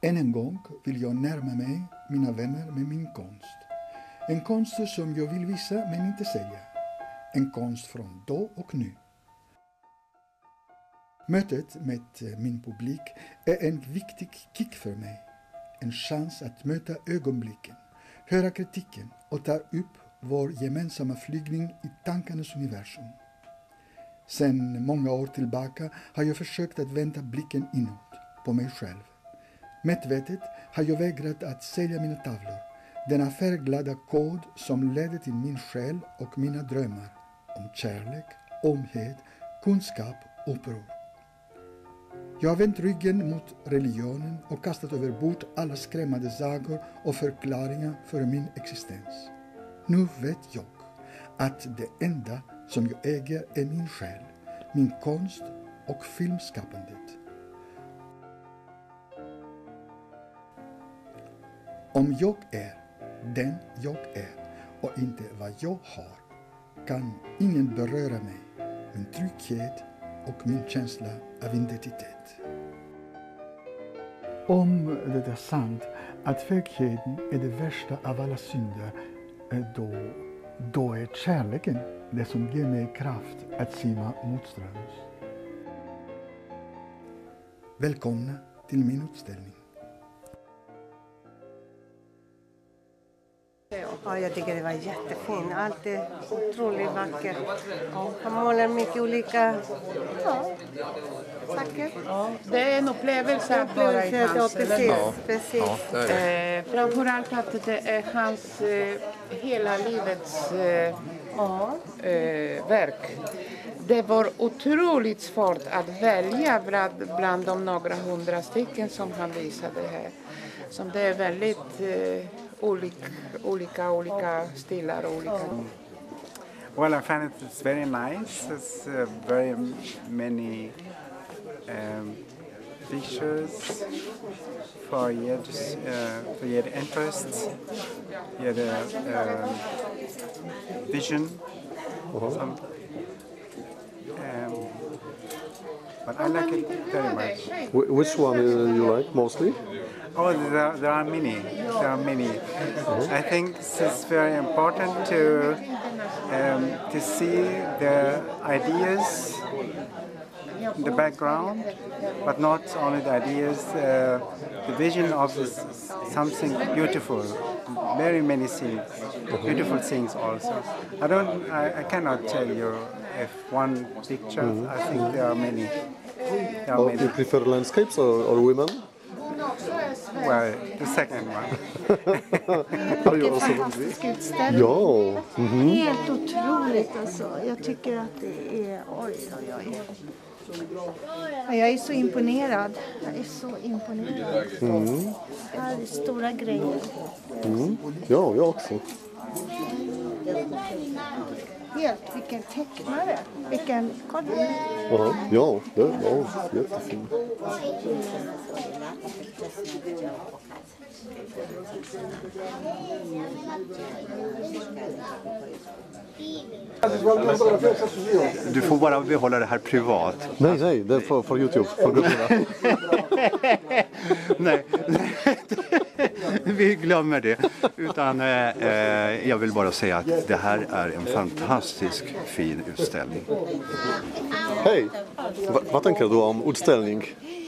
Än en gång vill jag närma mig mina vänner med min konst. En konst som jag vill visa men inte sälja. En konst från då och nu. Mötet med min publik är en viktig kick för mig. En chans att möta ögonblicken, höra kritiken och ta upp vår gemensamma flygning i tankarnas universum. Sedan många år tillbaka har jag försökt att vända blicken inåt, på mig själv. Medvetet har jag vägrat att sälja mina tavlor, denna färgglada kod som ledde till min själ och mina drömmar om kärlek, omhet, kunskap och uppror. Jag har vänt ryggen mot religionen och kastat över bord alla skrämmande sagor och förklaringar för min existens. Nu vet jag att det enda som jag äger är min själ, min konst och filmskapandet. Om jag är den jag är och inte vad jag har, kan ingen beröra mig, min trygghet och min känsla av identitet. Om det är sant att fegheten är det värsta av alla synder, då är kärleken det som ger mig kraft att simma motströms. Välkomna till min utställning. Ja, jag tycker det var jättefint. Allt är otroligt vackert. Ja, han målar mycket olika saker. Ja, det är en upplevelse att vara i hans precis. Framförallt att det är hans hela livets verk. Det var otroligt svårt att välja bland de några 100 stycken som han visade här. Som det är väldigt olika stilar och olika. Well, I find it's very nice. It's very many pictures for your interests, your vision. But I like it very much. Which one you like mostly? Oh, there are many. There are many. I think it's very important to see the ideas in the background, but not only the ideas, the vision of something beautiful. Very many things, beautiful things also. I cannot tell you if one picture. I think there are many. Do you prefer landscapes or women? Well, the second one. Vilken fantastisk utställning. Ja. Helt otroligt alltså. Jag tycker att det är... Oj. Jag är så imponerad. Det här är stora grejer. Ja, jag också. Helt, vilken tecknare. Vilken... Kolla. Ja, det var jättefint. Du får bara behålla det här privat. Nej, det är för YouTube, för grupperna. Nej, vi glömmer det. Utan jag vill bara säga att det här är en fantastisk fin utställning. Hej, vad tänker du om utställning?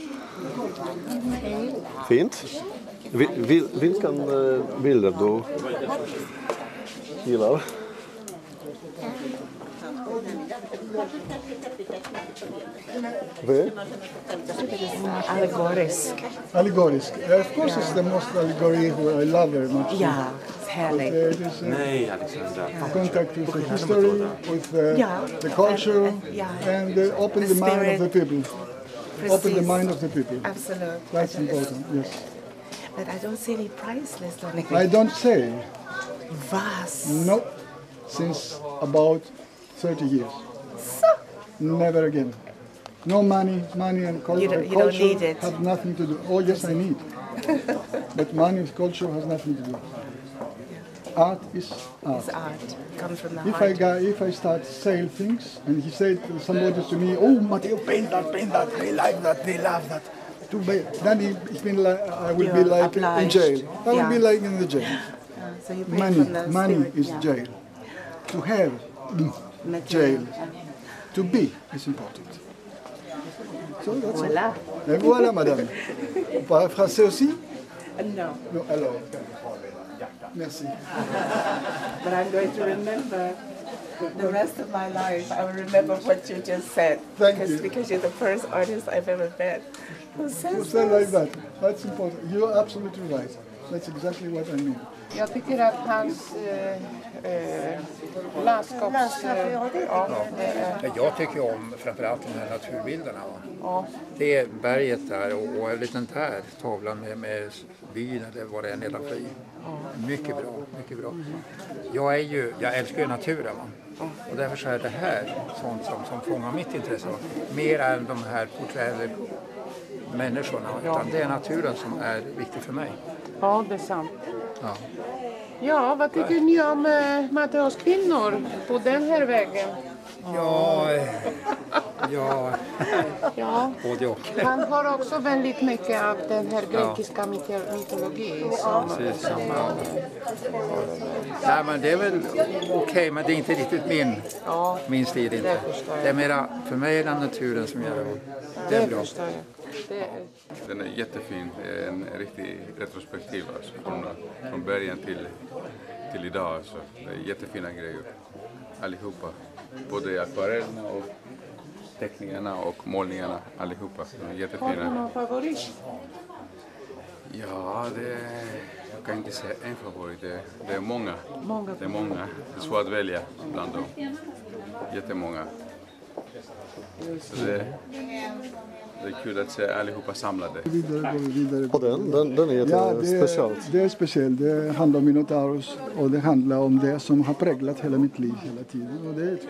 Fint. Vilken bilder du gillar? Allegorisk. Of course it's the most allegory who I love very much. Ja, härligt. Nej, Alexandra. Contact with the history, with the culture, and open the mind of the people. Open the mind of the people. Absolutely. That's important, yes. But I don't see any price list on it. I don't say. Vas? No, since about 30 years. So? Never again. No money and culture. You don't need it. Have nothing to do. Oh yes, I need. But money and culture has nothing to do. Art is art. It's art. Comes from the heart. If I start sell things, and he said somebody to me, "Oh, Matheo, paint that. They like that. They love that." Then I will be like in jail. I will be like in the jail. So you pray from the Money spirit, is jail. To have jail. To be is important. So that's Voilà. it. Et voilà, madame. Vous parlez français aussi? No, Non, alors. Merci. but I'm going to remember the rest of my life. I will remember what you just said. Thank you. Because you're the first artist I've ever met who says Say like this. that. That's important. You're absolutely right. That's exactly what I mean. Jag tycker att hans landskaps... Jag tycker om framförallt de här naturbilderna. Va? Ja. Det är berget där och en liten där tavlan med byn eller vad det är nedanför. Mycket bra, mycket bra. Jag älskar ju naturen. Va? Och därför så är det här sånt som fångar mitt intresse. Va? Mer än de här porträtterna människorna. Utan det är naturen som är viktig för mig. Ja, det är sant. Ja. Ja, vad tycker ni om Matteos kvinnor på den här vägen? Ja, Ja. både och. Han har också väldigt mycket av den här grekiska mytologin. Precis, nej, men det är väl okej, men det är inte riktigt min stil inte. Det är mera, för mig är det naturen som gör det. Det är bra. Den är jättefin, det är en riktig retrospektiv alltså, från början till idag. Så det är jättefina grejer allihopa. Både akvarellerna och teckningarna och målningarna allihopa. De är jättefina. Har du någon favorit? Ja, jag kan inte säga en favorit. Det är många. Det är många. Det är svårt att välja bland dem. Jättemånga. Så det är kul att se allihopa samlade. Vidare. Och den är jättespeciellt. Det är speciellt. Det handlar om Minotaurus och det handlar om det som har präglat hela mitt liv hela tiden. Och det är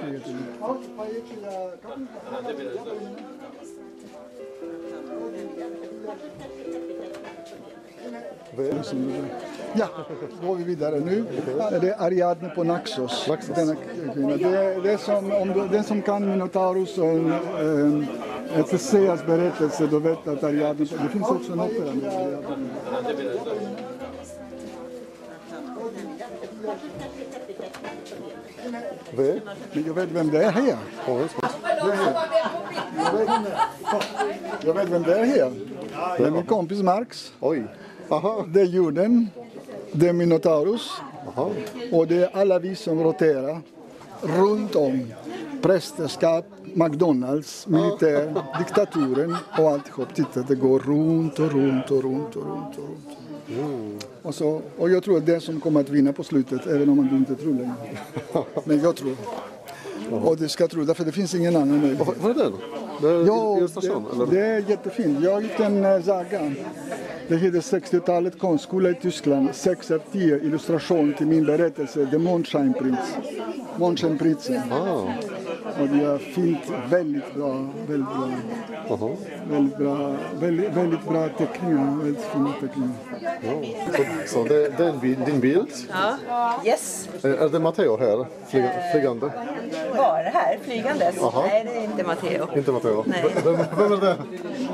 Ja, då går vi vidare. Nu är det Ariadne på Naxos. Denna kvinna. Det är som, om den som kan Minotaurus och Teseas berättelse, då vet att Ariadne... Det finns också en opera med Ariadne. Men jag vet vem det är här. Jag vet vem det är här. Det är min kompis Marx. Oj. Aha. Det är jorden, det är Minotaurus. Aha. Och det är alla vi som roterar runt om. Prästerskap, McDonalds, militär, diktaturen och alltihop. Titta, det går runt och runt och runt och runt och runt. Och jag tror att det som kommer att vinna på slutet, även om man inte tror längre. Men jag tror. Och det ska tro, därför det finns ingen annan möjlighet. Vad är det? Det är jättefint. Jag gick en saga. Det heter 60-talet konstskola i Tyskland. 6 av 10 illustration till min berättelse. The Mondscheinprinzen. Och det är fint, väldigt bra. Väldigt bra teckningar. Väldigt fina teckningar. Så det är din bild? Ja. Yes. Är det Matheo här? Flygande? Var det här? Flygandes? Aha. Nej, det är inte Matheo. Inte Matheo? Nej. Vem är det?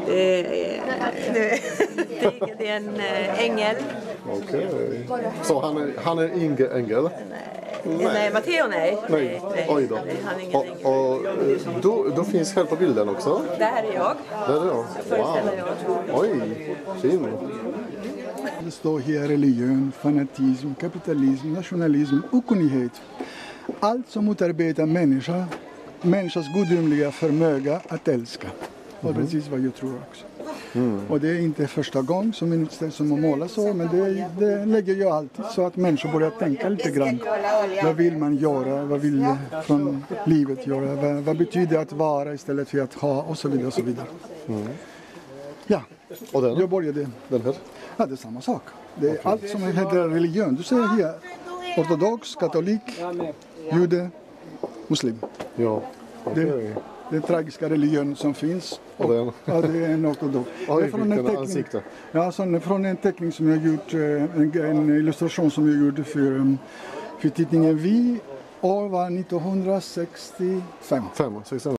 Det är en ängel. Okej. Så han är ingen ängel? Nej, Matheo nej. Nej. Oj då. Nej, han är ingen ängel. Och då finns här på bilden också? Det här är jag. Där är jag. Föreställer jag. Oj, fin. Det står här religion, fanatism, kapitalism, nationalism, okunnighet. Allt som motarbetar människans gudomliga förmåga att älska. Och precis vad jag tror också. Och det är inte första gången som en utställning som målar så, men det lägger jag alltid så att människor börjar tänka lite grann. Vad vill man göra? Vad vill från livet göra? Vad betyder att vara istället för att ha? Och så vidare och så vidare. Ja, och jag började. Den här? Ja, det är samma sak. Det är allt som heter religion. Du säger här, ortodox, katolik, jude, muslim. Ja, det är den tragiska religion som finns. Och det är en ortodox. Oj, vilken ansikte. Ja, från en teckning som jag gjort, en illustration som jag gjorde för tidningen Vi, år var 1965.